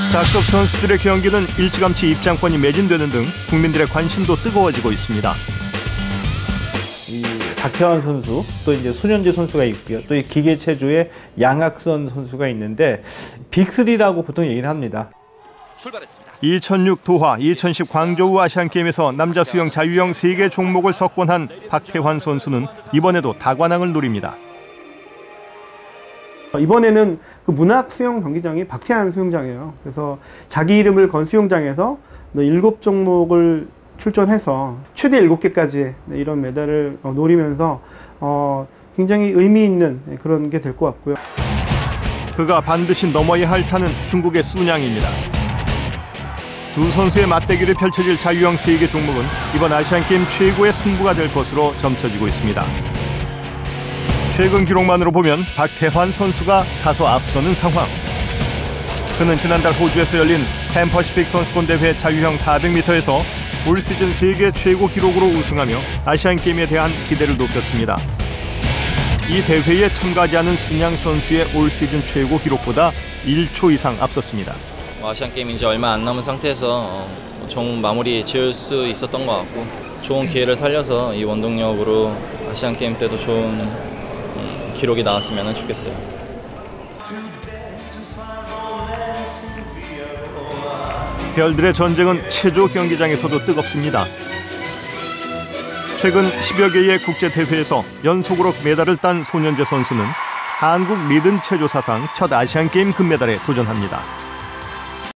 스타급 선수들의 경기는 일찌감치 입장권이 매진되는 등 국민들의 관심도 뜨거워지고 있습니다. 이 박태환 선수, 또 이제 손현재 선수가 있고요. 또 이 기계체조의 양학선 선수가 있는데 빅3라고 보통 얘기를 합니다. 2006 도하, 2010 광저우 아시안게임에서 남자 수영 자유형 3개 종목을 석권한 박태환 선수는 이번에도 다관왕을 노립니다. 이번에는 그 문학 수영 경기장이 박태환 수영장이에요. 그래서 자기 이름을 건 수영장에서 7종목을 출전해서 최대 7개까지 이런 메달을 노리면서 굉장히 의미 있는 그런 게 될 것 같고요. 그가 반드시 넘어야 할 산은 중국의 순양입니다. 두 선수의 맞대결이 펼쳐질 자유형 3개 종목은 이번 아시안게임 최고의 승부가 될 것으로 점쳐지고 있습니다. 최근 기록만으로 보면 박태환 선수가 다소 앞서는 상황. 그는 지난달 호주에서 열린 팬퍼시픽 선수권 대회 자유형 400m에서 올 시즌 세계 최고 기록으로 우승하며 아시안게임에 대한 기대를 높였습니다. 이 대회에 참가하지 않은 순양 선수의 올 시즌 최고 기록보다 1초 이상 앞섰습니다. 아시안게임 이제 얼마 안 남은 상태에서 좋은 마무리 지을 수 있었던 것 같고 좋은 기회를 살려서 이 원동력으로 아시안게임 때도 좋은 기록이 나왔으면 좋겠어요. 별들의 전쟁은 체조 경기장에서도 뜨겁습니다. 최근 10여 개의 국제대회에서 연속으로 메달을 딴 손현재 선수는 한국 리듬 체조 사상 첫 아시안게임 금메달에 도전합니다.